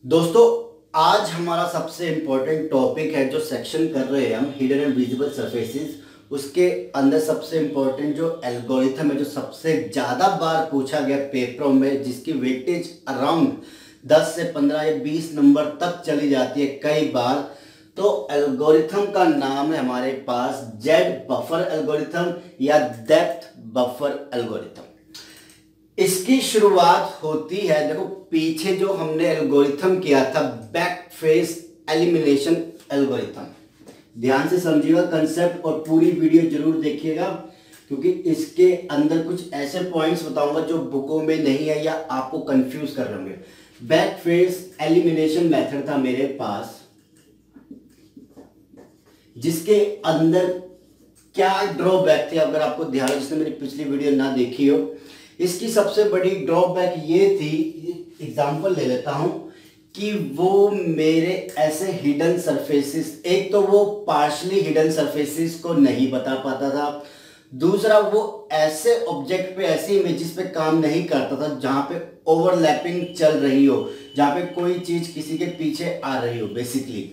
दोस्तों, आज हमारा सबसे इम्पोर्टेंट टॉपिक है जो सेक्शन कर रहे हैं हम हिडन एंड विजिबल सरफेसेस। उसके अंदर सबसे इम्पोर्टेंट जो एल्गोरिथम है जो सबसे ज़्यादा बार पूछा गया पेपरों में, जिसकी वेटेज अराउंड 10 से 15 या 20 नंबर तक चली जाती है कई बार। तो एल्गोरिथम का नाम है हमारे पास जेड बफर एल्गोरिथम या डेप्थ बफर एल्गोरिथम। इसकी शुरुआत होती है, देखो पीछे जो हमने एल्गोरिथम किया था बैक फेस एलिमिनेशन एल्गोरिथम, ध्यान से समझिएगा कंसेप्ट और पूरी वीडियो जरूर देखिएगा, क्योंकि इसके अंदर कुछ ऐसे पॉइंट्स बताऊंगा जो बुकों में नहीं है या आपको कंफ्यूज कर रहे होंगे। बैक फेस एलिमिनेशन मेथड था मेरे पास, जिसके अंदर क्या ड्रॉबैक थे, अगर आपको ध्यान, जिसने मेरी पिछली वीडियो ना देखी हो, इसकी सबसे बड़ी ड्रॉबैक ये थी, एग्जांपल ले लेता हूं, कि वो मेरे ऐसे हिडन सरफेसेस, एक तो वो पार्शली हिडन सरफेसेस को नहीं बता पाता था, दूसरा वो ऐसे ऑब्जेक्ट पे, ऐसे इमेजेस पे काम नहीं करता था जहां पे ओवरलैपिंग चल रही हो, जहां पे कोई चीज किसी के पीछे आ रही हो। बेसिकली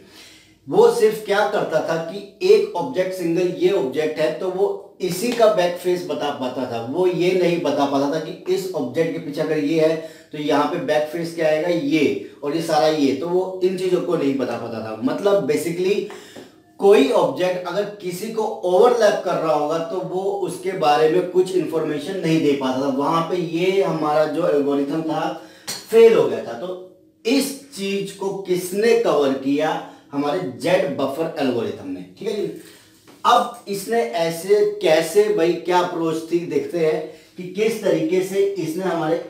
वो सिर्फ क्या करता था कि एक ऑब्जेक्ट, सिंगल ये ऑब्जेक्ट है तो वो इसी का बैक फेस बता पाता था, वो ये नहीं बता पाता था कि इस ऑब्जेक्ट के पीछे अगर ये है तो यहाँ पे बैक फेस क्या आएगा, ये, और ये सारा ये, तो वो इन चीजों को नहीं बता पाता था। मतलब बेसिकली कोई ऑब्जेक्ट अगर किसी को ओवरलैप कर रहा होगा तो वो उसके बारे में कुछ इंफॉर्मेशन नहीं दे पाता था, वहां पे ये हमारा जो एल्गोरिथम था फेल हो गया था। तो इस चीज को किसने कवर किया? हमारे जेड बफर एल्गोरिथम ने, ठीक है जी। अब इसने ऐसे कैसे, भाई क्या अप्रोच थी, देखते हैं कि किस तरीके से इसने हमारे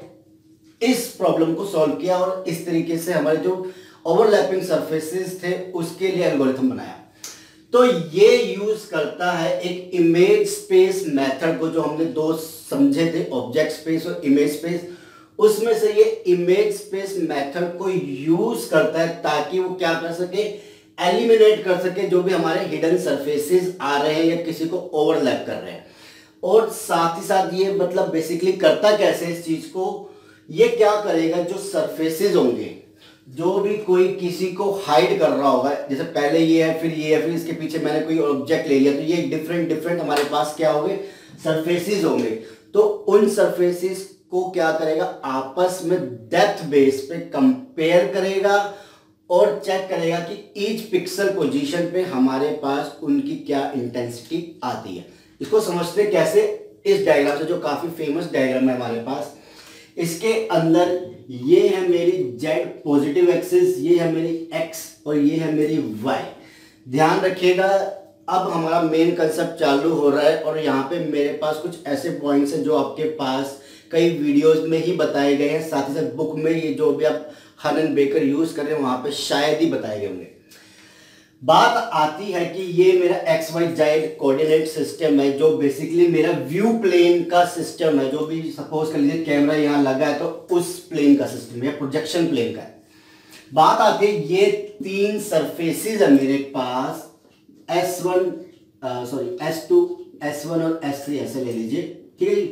इस प्रॉब्लम को सॉल्व किया और इस तरीके से हमारे जो ओवरलैपिंग सरफेसेस थे उसके लिए एल्गोरिथम बनाया। तो ये यूज करता है एक इमेज स्पेस मेथड को, जो हमने दो समझे थे, ऑब्जेक्ट स्पेस और इमेज स्पेस। उसमें से ये इमेज स्पेस मेथड को यूज करता है ताकि वो क्या कर सके, एलिमिनेट कर सके जो भी हमारे हिडन सरफेसेस आ रहे हैं या किसी को ओवरलैप कर रहे हैं। और साथ ही साथ ये मतलब बेसिकली करता कैसे इस चीज को, ये क्या करेगा, जो सरफेसेस होंगे, जो भी कोई किसी को हाइड कर रहा होगा, जैसे पहले ये है, फिर ये है, फिर इसके पीछे मैंने कोई ऑब्जेक्ट ले लिया, तो ये डिफरेंट डिफरेंट हमारे पास क्या होंगे, सरफेसेस होंगे। तो उन सरफेसेस को क्या करेगा, आपस में डेप्थ बेस पे कंपेयर करेगा और चेक करेगा कि ईच पिक्सल पोजीशन पे हमारे पास उनकी क्या इंटेंसिटी आती है। इसको समझते कैसे, इस डायग्राम से, जो काफी फेमस डायग्राम है हमारे पास। इसके अंदर ये है मेरी जेड पॉजिटिव एक्सिस, ये है मेरी एक्स और ये है मेरी वाई। ध्यान रखिएगा, अब हमारा मेन कंसेप्ट चालू हो रहा है और यहाँ पे मेरे पास कुछ ऐसे पॉइंट्स हैं जो आपके पास कई वीडियोस में ही बताए गए हैं, साथ ही साथ बुक में ये जो भी आप हनन बेकर यूज कर रहे हैं वहां पे शायद ही बताए गए होंगे। बात आती है कि ये मेरा X Y Z coordinate system है, जो बेसिकली मेरा व्यू प्लेन का सिस्टम है, जो भी सपोज कर लीजिए कैमरा यहाँ लगा है तो उस प्लेन का सिस्टम है, प्रोजेक्शन प्लेन का है। बात आती है, ये तीन सरफेसेस है मेरे पास, S1 सॉरी S2, S1 और S3 ऐसे ले लीजिए, ठीक है जी।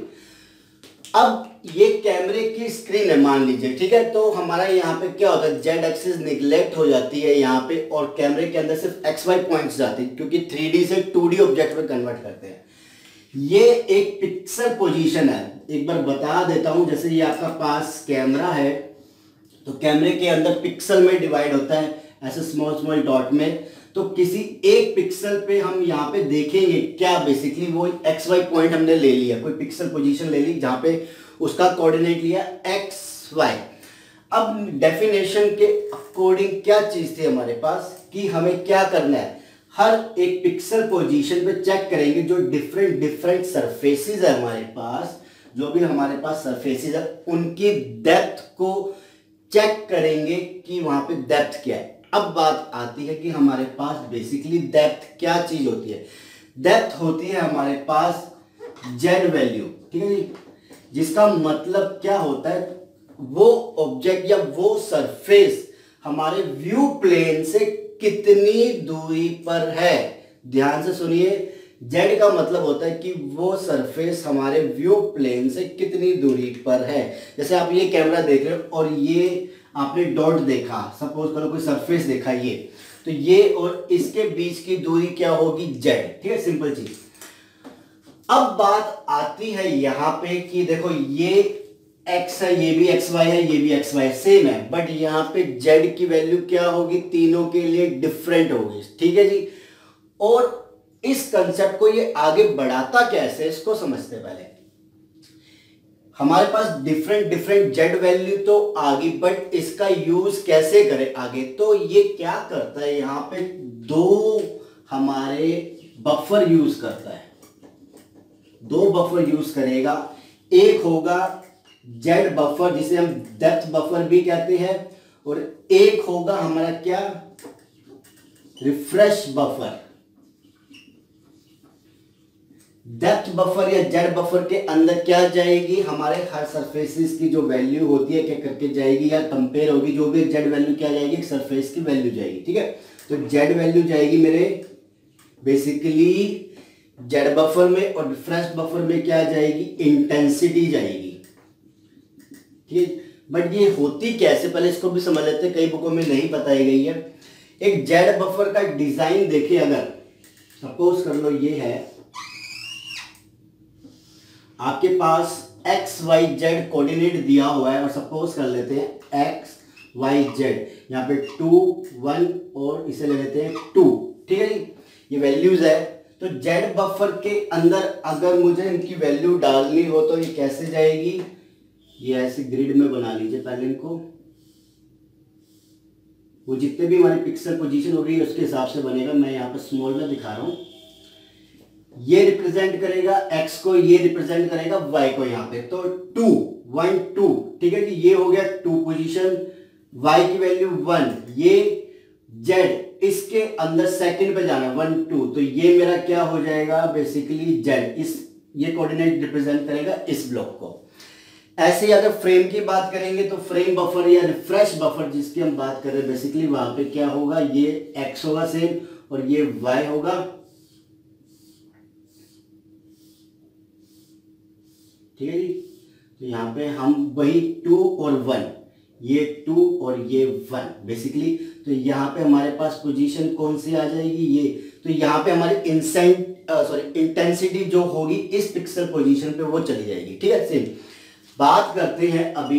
अब ये कैमरे की स्क्रीन है मान लीजिए, ठीक है। तो हमारा यहाँ पे क्या होता है, जेड एक्सिस निगलेक्ट हो जाती है यहाँ पे और कैमरे के अंदर सिर्फ एक्स वाई पॉइंट्स जाते हैं, क्योंकि 3D से 2D ऑब्जेक्ट में कन्वर्ट करते हैं। ये एक पिक्सल पोजीशन है, एक बार बता देता हूं, जैसे ये आपका पास कैमरा है तो कैमरे के अंदर पिक्सल में डिवाइड होता है ऐसे स्मॉल स्मॉल डॉट में। तो किसी एक पिक्सल पे हम यहाँ पे देखेंगे क्या, बेसिकली वो एक्स वाई पॉइंट हमने ले लिया, कोई पिक्सल पोजीशन ले ली जहां पे उसका कोऑर्डिनेट लिया एक्स वाई। अब डेफिनेशन के अकॉर्डिंग क्या चीज थी हमारे पास कि हमें क्या करना है, हर एक पिक्सल पोजीशन पे चेक करेंगे जो डिफरेंट डिफरेंट सरफेसेस है हमारे पास, जो भी हमारे पास सरफेसेस है उनकी डेप्थ को चेक करेंगे कि वहां पे डेप्थ क्या है। अब बात आती है कि हमारे पास बेसिकली डेप्थ क्या चीज होती है, डेप्थ होती है हमारे पास जेड वैल्यू, ठीक है जी, जिसका मतलब क्या होता है, वो ऑब्जेक्ट या वो सरफेस हमारे व्यू प्लेन से कितनी दूरी पर है। ध्यान से सुनिए, जेड का मतलब होता है कि वो सरफेस हमारे व्यू प्लेन से कितनी दूरी पर है। जैसे आप ये कैमरा देख रहे हो और ये आपने डॉट देखा, सपोज करो कोई सरफेस देखा ये, तो ये और इसके बीच की दूरी क्या होगी, जेड। ठीक है, सिंपल चीज। अब बात आती है यहां पे कि देखो ये x है, ये भी xy है, ये भी xy सेम है, बट यहां पे z की वैल्यू क्या होगी, तीनों के लिए डिफरेंट होगी। ठीक है जी। और इस कंसेप्ट को ये आगे बढ़ाता कैसे, इसको समझते पहले। हमारे पास डिफरेंट डिफरेंट जेड वैल्यू तो आ गई, बट इसका यूज कैसे करें आगे। तो ये क्या करता है, यहां पे दो हमारे बफर यूज करता है, दो बफर यूज करेगा। एक होगा जेड बफर जिसे हम डेप्थ बफर भी कहते हैं, और एक होगा हमारा क्या, रिफ्रेश बफर। डेप्थ बफर या जेड बफर के अंदर क्या जाएगी, हमारे हर सरफेसेस की जो वैल्यू होती है क्या करके जाएगी, या कंपेयर होगी, जो भी जेड वैल्यू क्या जाएगी, सरफेस की वैल्यू जाएगी। ठीक है, तो जेड वैल्यू जाएगी मेरे बेसिकली जेड बफर में, और रिफ्रेश बफर में क्या जाएगी, इंटेंसिटी जाएगी। ठीक है, बट ये होती कैसे, पहले इसको भी समझ लेते हैं, कई बुकों में नहीं बताई गई है। एक जेड बफर का डिजाइन देखें, अगर सपोज कर लो ये है आपके पास एक्स वाई जेड कोऑर्डिनेट दिया हुआ है, और सपोज कर लेते हैं एक्स वाई जेड, यहाँ पे 2 1 और इसे ले लेते हैं 2। ठीक है जी, ये वैल्यूज है। तो जेड बफर के अंदर अगर मुझे इनकी वैल्यू डालनी हो तो ये कैसे जाएगी, ये ऐसे ग्रिड में बना लीजिए पहले इनको, वो जितने भी हमारी पिक्सल पोजीशन होगी उसके हिसाब से बनेगा। मैं यहाँ पे स्मॉल में दिखा रहा हूं, ये रिप्रेजेंट करेगा x को, ये रिप्रेजेंट करेगा y को यहाँ पे। तो 2 1 2, ठीक है कि ये हो गया 2 पोजीशन, y की वैल्यू 1, ये z इसके अंदर सेकंड पे जाना 1 2, तो ये मेरा क्या हो जाएगा बेसिकली z, इस ये कोऑर्डिनेट रिप्रेजेंट करेगा इस ब्लॉक को। ऐसे ही अगर फ्रेम की बात करेंगे तो फ्रेम बफर या रिफ्रेश बफर जिसकी हम बात कर रहे हैं बेसिकली, वहां पे क्या होगा, ये x होगा सेम और ये y होगा। ठीक है जी, तो यहाँ पे हम वही 2 और 1, ये 2 और ये 1 बेसिकली। तो यहाँ पे हमारे पास पोजीशन कौन सी आ जाएगी, ये। तो यहाँ पे हमारी इंटेंसिटी जो होगी इस पिक्सल पोजीशन पे वो चली जाएगी। ठीक है, सेम बात करते हैं अभी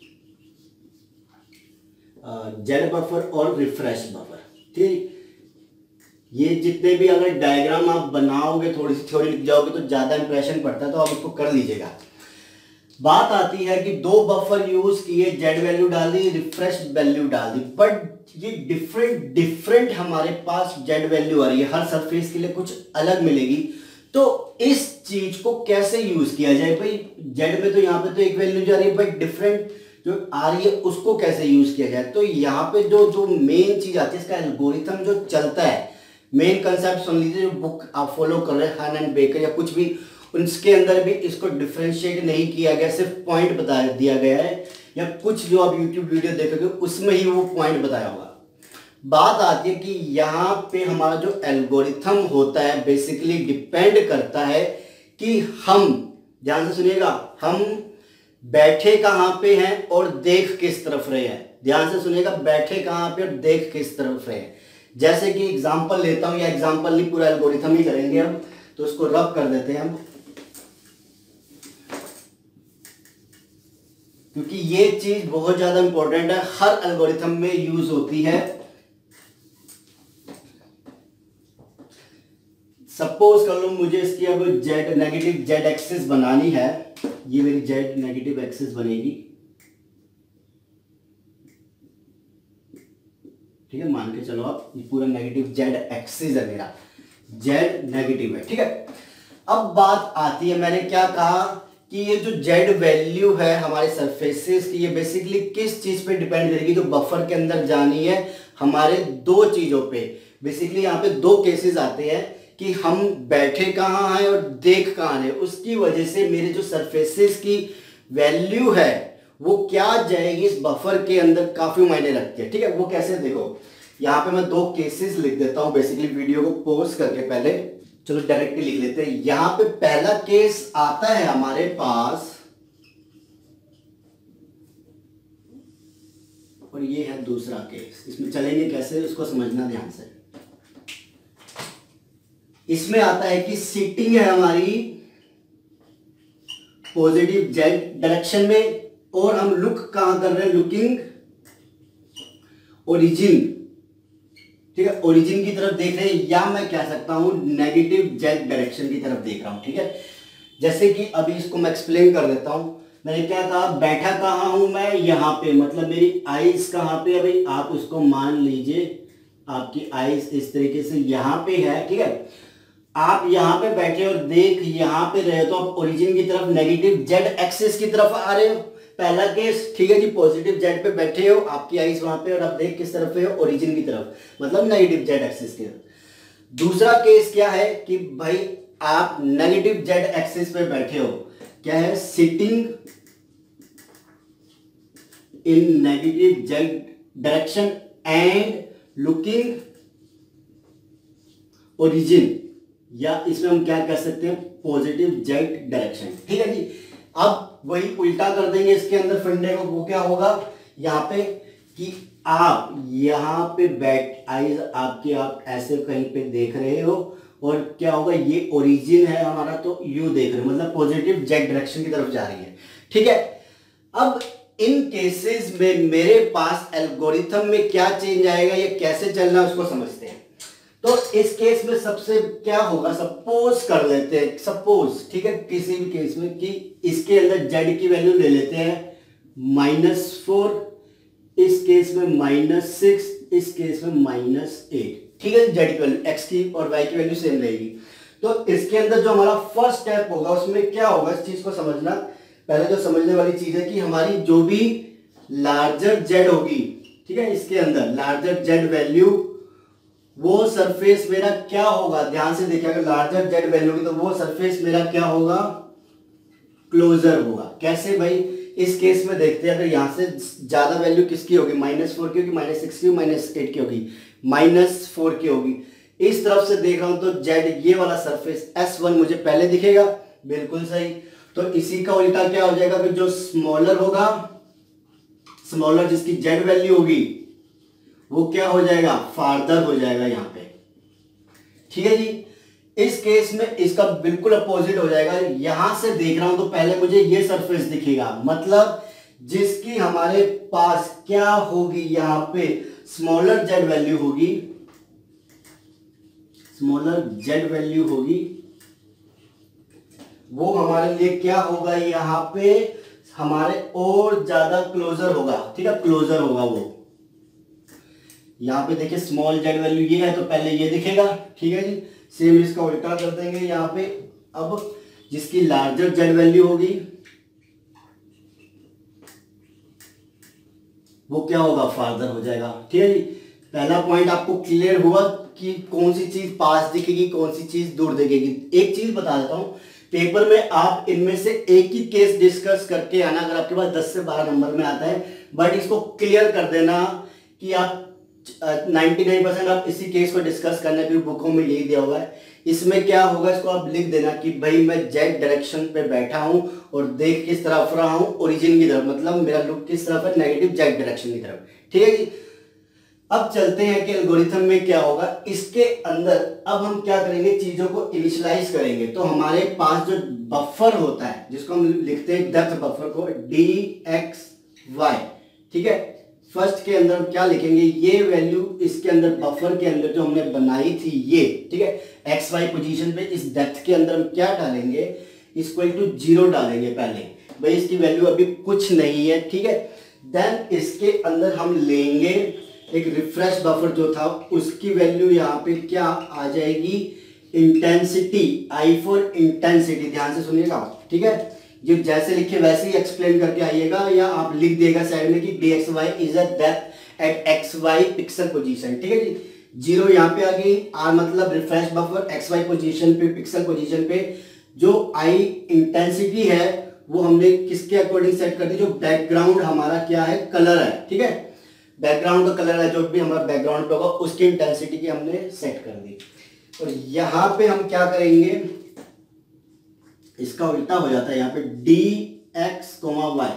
जेड बफर और रिफ्रेश बफर। ठीक, ये जितने भी अगर डायग्राम आप बनाओगे, थोड़ी सी थ्योरी लिख जाओगे तो ज्यादा इंप्रेशन पड़ता है, तो आप उसको कर लीजिएगा। बात आती है कि दो बफर यूज किए, जेड वैल्यू डाल दी, रिफ्रेश वैल्यू डाल दी, बट ये डिफरेंट हमारे पास जेड वैल्यू आ रही है, हर सरफेस के लिए कुछ अलग मिलेगी। तो इस चीज को कैसे यूज किया जाए भाई, जेड में तो यहाँ पे तो एक वैल्यू जा रही है, बट डिफरेंट जो आ रही है उसको कैसे यूज किया जाए। तो यहाँ पे जो मेन चीज आती है, इसका एल्गोरिथम जो चलता है, मेन कंसेप्ट सुन लीजिए, जो बुक आप फॉलो कर रहे हैं हन एंड बेकर या कुछ भी, उसके अंदर भी इसको डिफरेंशिएट नहीं किया गया, सिर्फ पॉइंट बता दिया गया है, या कुछ जो आप यूट्यूब वीडियो देखोगे उसमें ही वो पॉइंट बताया होगा। बात आती है कि यहाँ पे हमारा जो एल्गोरिथम होता है बेसिकली डिपेंड करता है कि हम, ध्यान से सुनिएगा, हम बैठे कहाँ पे हैं और देख किस तरफ रहे हैं। ध्यान से सुनिएगा, बैठे कहाँ पे और देख किस तरफ रहे हैं। जैसे कि एग्जांपल लेता हूं, या एग्जांपल नहीं पूरा एल्गोरिथम ही करेंगे हम, तो इसको रब कर देते हैं हम, क्योंकि ये चीज बहुत ज्यादा इंपॉर्टेंट है, हर एल्गोरिथम में यूज होती है। सपोज कर लो मुझे इसकी अब जेड नेगेटिव जेड एक्सिस बनानी है, ये मेरी जेड नेगेटिव एक्सिस बनेगी। ठीक है, मान के चलो आप, ये पूरा नेगेटिव जेड एक्सिस है मेरा, जेड नेगेटिव है। ठीक है, अब बात आती है, मैंने क्या कहा कि ये जो जेड वैल्यू है हमारे सरफेसेस की, ये बेसिकली किस चीज पे डिपेंड करेगी, जो बफर के अंदर जानी है हमारे दो चीजों पे। बेसिकली यहाँ पे दो केसेस आते हैं कि हम बैठे कहाँ हैं और देख कहाँ हैं, उसकी वजह से मेरे जो सरफेसेस की वैल्यू है वो क्या जाएगी इस बफर के अंदर, काफी मायने रखती है। ठीक है, वो कैसे, देखो यहाँ पे मैं दो केसेस लिख देता हूं बेसिकली, वीडियो को पॉज करके पहले, चलो डायरेक्टली लिख लेते हैं। यहां पे पहला केस आता है हमारे पास, और ये है दूसरा केस। इसमें चलेंगे कैसे उसको समझना ध्यान से। इसमें आता है कि सिटिंग है हमारी पॉजिटिव जेड डायरेक्शन में और हम लुक कहां कर रहे हैं, लुकिंग ओरिजिन, ठीक है, ओरिजिन की तरफ देख रहे हैं, या मैं कह सकता हूं नेगेटिव जेड डायरेक्शन की तरफ देख रहा हूं। ठीक है, जैसे कि अभी इसको मैं एक्सप्लेन कर देता हूं। मैंने क्या कहा, बैठा कहां हूं मैं, यहां पे, मतलब मेरी आईज कहां पे है भाई, आप उसको मान लीजिए आपकी आईज इस तरीके से यहां पे है। ठीक है, आप यहां पे बैठे और देख यहां पे रहे तो आप ओरिजिन की तरफ नेगेटिव जेड एक्सिस की तरफ आ रहे हो, पहला केस। ठीक है जी, पॉजिटिव जेड पे बैठे हो, आपकी आईज वहां पे और आप देख किस तरफ हो, ओरिजिन की तरफ, मतलब नेगेटिव जेड एक्सिस की तरफ। दूसरा केस क्या है कि भाई आप नेगेटिव जेड एक्सिस पे बैठे हो, क्या है, sitting in negative Z direction and looking origin, या इसमें हम क्या कह सकते हैं, पॉजिटिव जेड डायरेक्शन। ठीक है जी, अब वही उल्टा कर देंगे इसके अंदर फंडे को। वो क्या होगा यहाँ पे कि आप यहाँ पे बैठ, आइज आपकी आप ऐसे कहीं पे देख रहे हो और क्या होगा, ये ओरिजिन है हमारा तो यू देख रहे हो, मतलब पॉजिटिव जेड डायरेक्शन की तरफ जा रही है। ठीक है, अब इन केसेस में मेरे पास एल्गोरिथम में क्या चेंज आएगा, ये कैसे चलना है उसको समझते हैं। तो इस केस में सबसे क्या होगा, सपोज कर लेते हैं, सपोज, ठीक है, किसी भी केस में कि इसके अंदर जेड की वैल्यू ले लेते हैं -4, इस केस में -6, इस केस में -8। ठीक है, जेड की वैल्यू, एक्स की और वाई की वैल्यू सेम रहेगी। तो इसके अंदर जो हमारा फर्स्ट स्टेप होगा उसमें क्या होगा, इस चीज को समझना। पहले जो समझने वाली चीज है कि हमारी जो भी लार्जर जेड होगी, ठीक है, इसके अंदर लार्जर जेड वैल्यू, वो सरफेस मेरा क्या होगा, ध्यान से देखिए, अगर लार्जर जेड वैल्यू होगी तो वो सरफेस मेरा क्या होगा, क्लोजर होगा। कैसे भाई, इस केस में देखते हैं, अगर यहां से ज्यादा वैल्यू किसकी होगी, -4 की होगी, -6 की होगी, -8 की होगी, -4 की होगी। इस तरफ से देख रहा हूं तो जेड, ये वाला सरफेस S1 मुझे पहले दिखेगा, बिल्कुल सही। तो इसी का उल्टा क्या हो जाएगा कि जो स्मॉलर होगा, स्मॉलर जिसकी जेड वैल्यू होगी वो क्या हो जाएगा, फार्दर हो जाएगा यहां पे। ठीक है जी, इस केस में इसका बिल्कुल अपोजिट हो जाएगा। यहां से देख रहा हूं तो पहले मुझे ये सरफेस दिखेगा, मतलब जिसकी हमारे पास क्या होगी, यहां पे स्मॉलर जेड वैल्यू होगी, स्मॉलर जेड वैल्यू होगी, वो हमारे लिए क्या होगा, यहां पे हमारे और ज्यादा क्लोजर होगा। ठीक है, क्लोजर होगा वो। यहां पे देखिए स्मॉल जेड वैल्यू ये है तो पहले ये दिखेगा। ठीक है जी, सेम इसका उल्टा कर देंगे यहां पे। अब जिसकी लार्जर जेड वैल्यू होगी वो क्या होगा, फार्दर हो जाएगा। ठीक है जी, पहला पॉइंट आपको क्लियर हुआ कि कौन सी चीज पास दिखेगी, कौन सी चीज दूर दिखेगी। एक चीज बता देता हूं, पेपर में आप इनमें से एक ही केस डिस्कस करके आना, अगर आपके पास 10 से 12 नंबर में आता है, बट इसको क्लियर कर देना कि आप 99% आप इसी केस को डिस्कस करने की बुकों में यही दिया हुआ है। इसमें क्या होगा, इसको आप लिख देना कि भाई मैं जेड डायरेक्शन पे बैठा हूं और देख किस तरफ रहा हूं, ओरिजिन की तरफ, मतलब मेरा लुक किस तरफ है, नेगेटिव जेड डायरेक्शन की तरफ। ठीक है जी, अब चलते हैं कि एल्गोरिथम में क्या होगा। इसके अंदर अब हम क्या करेंगे, चीजों को इनिशियलाइज करेंगे। तो हमारे पास जो बफर होता है, जिसको हम लिखते हैं डेप्थ बफर को, dxy, ठीक है, फर्स्ट के अंदर क्या लिखेंगे, ये वैल्यू इसके अंदर बफर के अंदर जो हमने बनाई थी ये, ठीक है, एक्स वाई पोजीशन पे इस डेप्थ के अंदर हम क्या डालेंगे, इक्वल टू 0 डालेंगे पहले, भाई इसकी वैल्यू अभी कुछ नहीं है। ठीक है, देन इसके अंदर हम लेंगे एक रिफ्रेश बफर जो था, उसकी वैल्यू यहाँ पे क्या आ जाएगी, इंटेंसिटी, आई फॉर इंटेंसिटी, ध्यान से सुनिएगा। ठीक है, जो जैसे लिखे वैसे ही एक्सप्लेन करके आइएगा, या आप लिख देगा साइड में कि dxy is a depth at xy pixel position. ठीक है जी, 0 यहाँ पे आ गई, r मतलब रिफ्रेश बफर, xy पोजीशन पे, पिक्सल पोजीशन पे। जो i इंटेंसिटी है वो हमने किसके अकॉर्डिंग सेट कर दी, जो बैकग्राउंड हमारा क्या है, कलर है। ठीक है, बैकग्राउंड का कलर है, जो भी हमारा बैकग्राउंड पे होगा उसकी इंटेंसिटी की हमने सेट कर दी। और यहां पे हम क्या करेंगे, इसका उल्टा हो जाता है, यहाँ पे dx, y,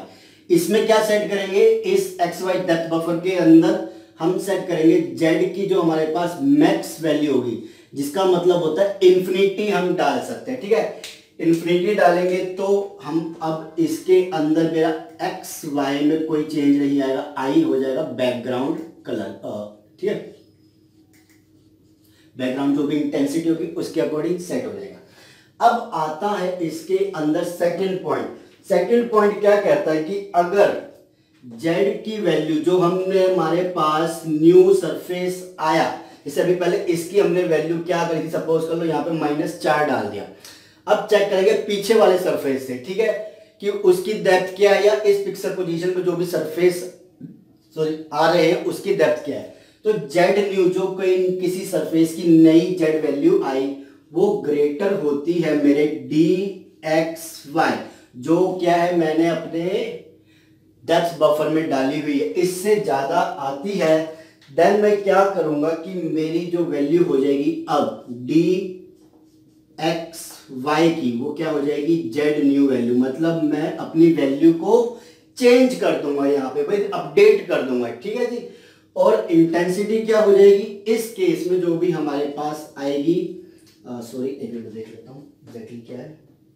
इसमें क्या सेट करेंगे, इस एक्स वाई डेप्थ बफर के अंदर हम सेट करेंगे जेड की जो हमारे पास मैक्स वैल्यू होगी, जिसका मतलब होता है इन्फिनिटी हम डाल सकते हैं। ठीक है, इन्फिनिटी डालेंगे तो हम अब इसके अंदर मेरा एक्स वाई में कोई चेंज नहीं आएगा, आई हो जाएगा बैकग्राउंड कलर। ठीक है, बैकग्राउंड जो भी इंटेंसिटी होगी उसके अकॉर्डिंग सेट हो जाएगा। अब आता है इसके अंदर सेकंड पॉइंट। सेकंड पॉइंट क्या कहता है कि अगर z की वैल्यू जो हमने हमारे पास न्यू सरफेस आया, जैसे अभी पहले इसकी हमने वैल्यू क्या करी थी, सपोज कर लो यहाँ पे -4 डाल दिया। अब चेक करेंगे पीछे वाले सरफेस से, ठीक है, कि उसकी डेप्थ क्या है, या इस पिक्सल पोजीशन पे जो भी सरफेस आ रहे हैं उसकी डेप्थ क्या है। तो जेड न्यू जो कोई किसी सरफेस की नई जेड वैल्यू आई वो ग्रेटर होती है मेरे डी एक्स वाई, जो क्या है मैंने अपने डेप्थ बफर में डाली हुई है, इससे ज्यादा आती है। देन मैं क्या करूंगा कि मेरी जो वैल्यू हो जाएगी अब डी एक्स वाई की, वो क्या हो जाएगी जेड न्यू वैल्यू। मतलब मैं अपनी वैल्यू को चेंज कर दूंगा, यहाँ पे भाई अपडेट कर दूंगा। ठीक है जी, और इंटेंसिटी क्या हो जाएगी इस केस में जो भी हमारे पास आएगी, सॉरी एक मिनट देख लेता हूं एग्जैक्टली क्या है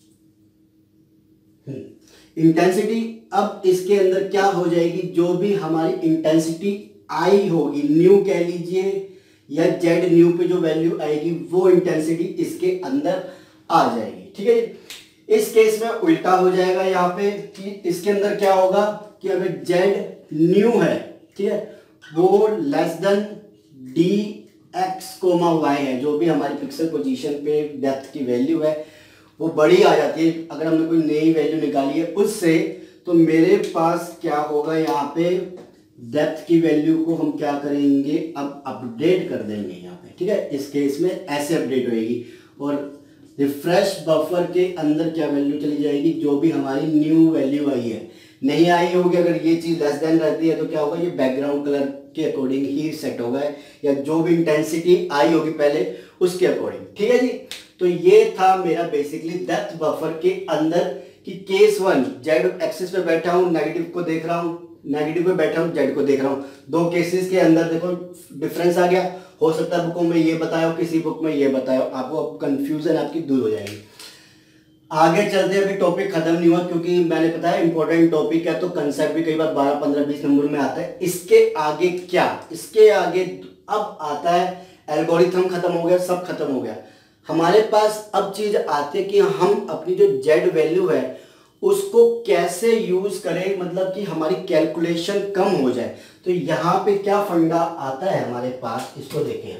इंटेंसिटी। अब इसके अंदर क्या हो जाएगी, जो भी हमारी इंटेंसिटी आई होगी, न्यू कह लीजिए या जेड न्यू पे जो वैल्यू आएगी वो इंटेंसिटी इसके अंदर आ जाएगी। ठीक है, इस केस में उल्टा हो जाएगा यहाँ पे कि इसके अंदर क्या होगा कि अगर जेड न्यू है, ठीक है, वो less than D X comma Y है, जो भी हमारी पिक्सल पोजीशन पे डेप्थ की वैल्यू है वो बड़ी आ जाती है। अगर हमने कोई नई वैल्यू निकाली है उससे, तो मेरे पास क्या होगा यहाँ पे डेप्थ की वैल्यू को हम क्या करेंगे अब अपडेट कर देंगे यहाँ पे। ठीक है, इस केस में ऐसे अपडेट होएगी और रिफ्रेश बफर के अंदर क्या वैल्यू चली जाएगी, जो भी हमारी न्यू वैल्यू आई है। नहीं आई होगी अगर ये चीज लेस देन रहती है तो क्या होगा, ये बैकग्राउंड कलर के अकॉर्डिंग ही सेट होगा, या जो भी इंटेंसिटी आई होगी पहले उसके अकॉर्डिंग। ठीक है जी, तो ये था मेरा बेसिकली डेप्थ बफर के अंदर कि केस 1 जेड एक्सिस पे बैठा हूं, नेगेटिव को देख रहा हूं, नेगेटिव पे बैठा हूं, जेड को देख रहा हूं। दो केसेस के अंदर देखो डिफरेंस आ गया। हो सकता है बुकों में ये बताया हो, किसी बुक में ये बताया हो, आपको कंफ्यूजन आपकी दूर हो जाएगी। आगे चलते हैं, अभी टॉपिक खत्म नहीं हुआ क्योंकि मैंने बताया इंपॉर्टेंट टॉपिक है, तो कंसेप्ट भी कई बार 12, 15, 20 नंबर में आता है। इसके आगे क्या, इसके आगे अब आता है एल्गोरिथम, खत्म हो गया, सब खत्म हो गया। हमारे पास अब चीज आती है कि हम अपनी जो जेड वैल्यू है उसको कैसे यूज करें, मतलब कि हमारी कैलकुलेशन कम हो जाए। तो यहां पे क्या फंडा आता है हमारे पास, इसको देखें।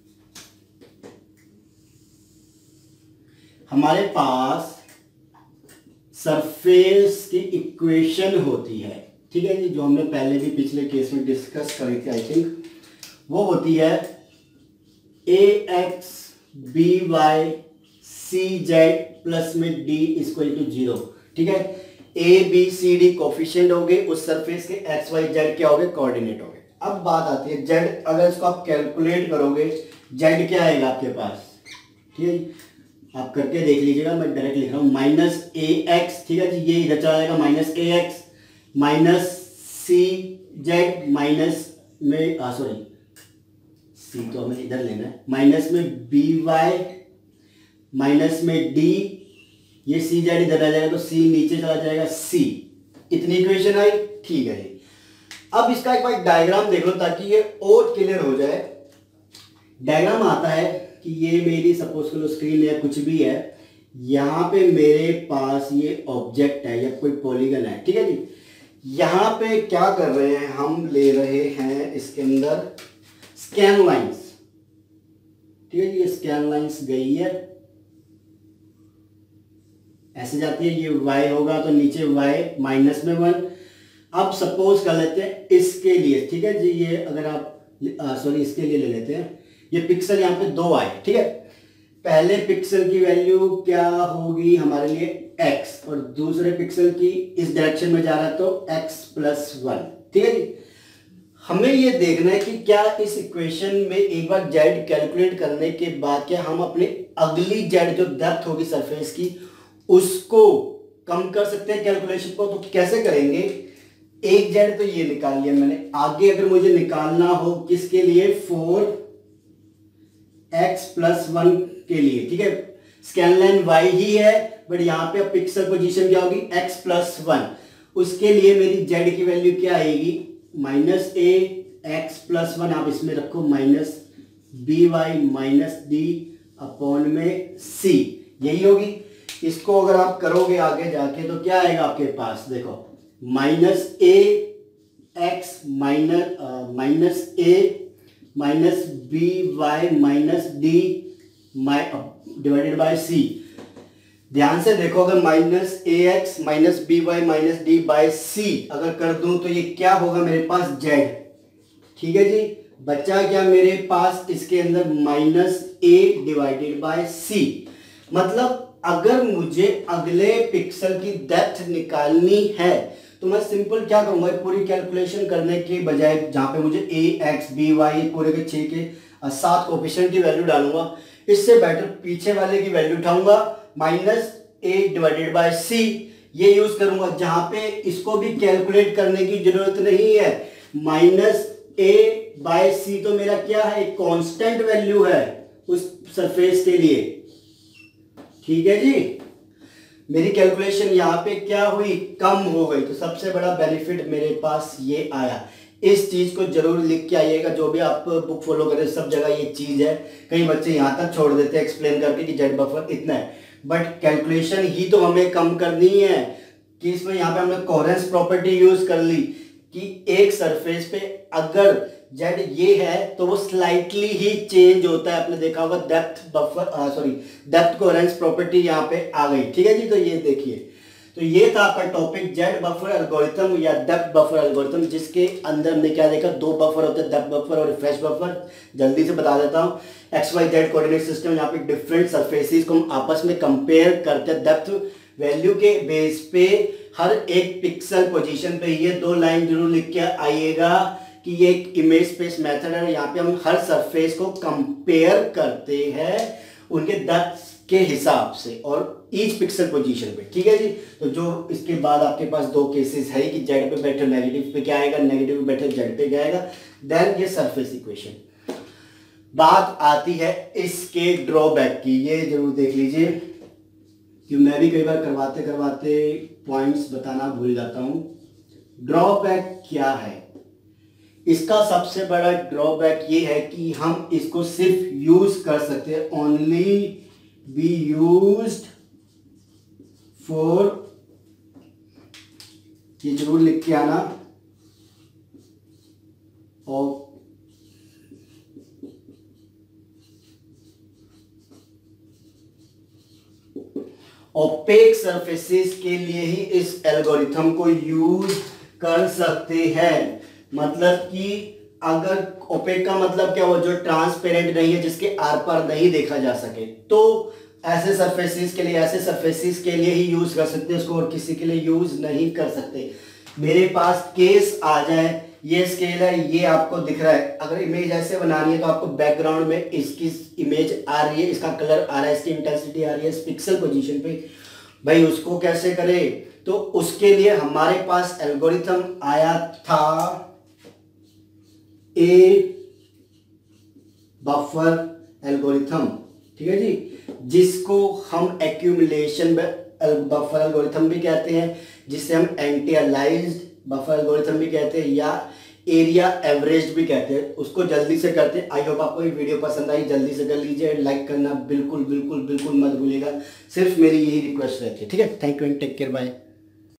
हमारे पास सरफेस की इक्वेशन होती है, ठीक है जी, जो हमने पहले भी पिछले केस में डिस्कस करी थी आई थिंक, वो होती है A X B Y C Z plus में डी इक्वल टू 0। ठीक है, A B C D coefficient हो गए, उस सरफेस के एक्स वाई जेड क्या हो गए, कोऑर्डिनेट हो गए। अब बात आती है जेड, अगर इसको आप कैलकुलेट करोगे जेड क्या आएगा आपके पास, ठीक है, आप करके देख लीजिएगा, मैं डायरेक्ट लिख रहा हूं -ax। ठीक है जी, ये इधर चला जाएगा -ax minus C Z minus में सॉरी सी तो हमें इधर लेना है, माइनस में बी वाई माइनस में डी, ये सी जेड इधर आ जाएगा तो सी नीचे चला जाएगा सी। इतनी इक्वेशन आई, ठीक है जी। अब इसका एक बार डायग्राम देख लो ताकि ये और क्लियर हो जाए। डायग्राम आता है कि ये मेरी सपोज करो स्क्रीन है, कुछ भी है, यहाँ पे मेरे पास ये ऑब्जेक्ट है या कोई पॉलीगन है। ठीक है जी, यहाँ पे क्या कर रहे हैं हम, ले रहे हैं इसके अंदर स्कैन लाइंस। ठीक है जी, ये स्कैन लाइंस गई है, ऐसे जाती है, ये y होगा तो नीचे y माइनस में 1। अब सपोज कर लेते हैं इसके लिए, ठीक है जी, ये अगर आप सॉरी इसके लिए ले लेते हैं, ये पिक्सल यहाँ पे 2 आए। ठीक है, पहले पिक्सल की वैल्यू क्या होगी हमारे लिए x, और दूसरे पिक्सल की इस डायरेक्शन में जा रहा है तो x+1। ठीक है जी, हमें ये देखना है कि क्या इस इक्वेशन में एक बार जेड कैलकुलेट करने के बाद क्या हम अपने अगली जेड जो डेप्थ होगी सरफेस की उसको कम कर सकते हैं कैलकुलेशन को। तो कैसे करेंगे, एक जेड तो ये निकाल लिया मैंने। आगे अगर मुझे निकालना हो किसके लिए, 4x+1 के लिए, ठीक है। स्कैन लाइन y ही है, बट यहां पे अब पिक्सल पोजीशन क्या होगी, x+1। उसके लिए मेरी z की वैल्यू क्या आएगी, -a x+1, आप इसमें रखो -by-d/c, यही होगी। इसको अगर आप करोगे आगे जाके तो क्या आएगा आपके पास, देखो -a-b-y-d/c। ध्यान से देखो, अगर -ax-by-d/c अगर कर दूं तो ये क्या होगा मेरे पास, z, ठीक है जी। बचा क्या मेरे पास इसके अंदर, -a/c। मतलब अगर मुझे अगले पिक्सल की डेप्थ निकालनी है तो मैं सिंपल क्या करूंगा, पूरी कैलकुलेशन करने के बजाय जहां पे मुझे a x b y पूरे के 6 के 7 कोफिशिएंट की वैल्यू डालूंगा, इससे बेटर पीछे वाले की वैल्यू उठाऊंगा -a/c, ये यूज करूंगा। जहां पे इसको भी कैलकुलेट करने की जरूरत नहीं है, -a/c तो मेरा क्या है, एक कांस्टेंट वैल्यू है उस सरफेस के लिए, ठीक है जी। मेरी कैलकुलेशन यहाँ पे क्या हुई, कम हो गई। तो सबसे बड़ा बेनिफिट मेरे पास ये आया। इस चीज को जरूर लिख के आइएगा, जो भी आप बुक फॉलो करें सब जगह ये चीज है। कई बच्चे यहाँ तक छोड़ देते हैं एक्सप्लेन करके कि जेड बफर इतना है, बट कैलकुलेशन ही तो हमें कम करनी है कि इसमें यहाँ पे हमने कोहेरेंस प्रॉपर्टी यूज कर ली कि एक सरफेस पे अगर जेड ये है तो वो स्लाइटली ही चेंज होता है। आपने देखा होगा डेप्थ कोहेरेंस प्रॉपर्टी यहाँ पे आ गई, ठीक है जी। तो ये देखिए, तो ये था आपका टॉपिक जेड बफर एल्गोरिथम या डेप्थ बफर एल्गोरिथम, जिसके अंदर हमने क्या देखा, 2 बफर होते हैं, डेप्थ बफर और रिफ्रेश बफर। जल्दी से बता देता हूँ, XYZ कोऑर्डिनेट सिस्टम, यहाँ पे डिफरेंट सरफेसेस को हम आपस में कंपेयर करते हैं डेप्थ वैल्यू के बेस पे। हर एक पिक्सल पोजीशन पे ये 2 लाइन जरूर लिख के आइएगा कि ये एक इमेज स्पेस मेथड है। यहाँ पे हम हर सरफेस को कंपेयर करते हैं उनके डेप्थ के हिसाब से और ईच पिक्सल पोजीशन पे, ठीक है जी। तो जो इसके बाद आपके पास 2 केसेस है कि जेड पे बैठे नेगेटिव पे क्या आएगा, नेगेटिव पे बैठे जेड पे क्या आएगा, देन ये सरफेस इक्वेशन। बात आती है इसके ड्रॉबैक की, ये जरूर देख लीजिए कि मैं भी कई बार करवाते करवाते पॉइंट्स बताना भूल जाता हूं। ड्रॉबैक क्या है इसका, सबसे बड़ा ड्रॉबैक ये है कि हम इसको सिर्फ यूज कर सकते हैं, ओनली बी यूज्ड फॉर, ये जरूर लिख के आना, और ओपेक सरफेसेस के लिए ही इस एल्गोरिथम को यूज कर सकते हैं। मतलब कि अगर ओपेक का मतलब क्या हो, जो ट्रांसपेरेंट नहीं है, जिसके आर पार नहीं देखा जा सके, तो ऐसे सरफेसेस के लिए ही यूज कर सकते हैं उसको, और किसी के लिए यूज नहीं कर सकते। मेरे पास केस आ जाए, ये स्केल है, ये आपको दिख रहा है, अगर इमेज ऐसे बनानी है तो आपको बैकग्राउंड में इसकी इमेज आ रही है, इसका कलर आ रहा है, इसकी इंटेंसिटी आ रही है इस पिक्सल पोजीशन पे, भाई उसको कैसे करें। तो उसके लिए हमारे पास एल्गोरिथम आया था ए बफर एल्गोरिथम, ठीक है जी, जिसको हम एक्यूमुलेशन बफर एल्गोरिथम भी कहते हैं, जिसे हम एंटीलाइज्ड बफर एल्गोरिथम भी कहते हैं, या एरिया एवरेज भी कहते हैं। उसको जल्दी से करते हैं। आई होप आपको ये वीडियो पसंद आई, जल्दी से कर लीजिए, लाइक करना बिल्कुल बिल्कुल बिल्कुल मत भूलिएगा, सिर्फ मेरी यही रिक्वेस्ट रहती है, ठीक है। Thank you and take care, bye.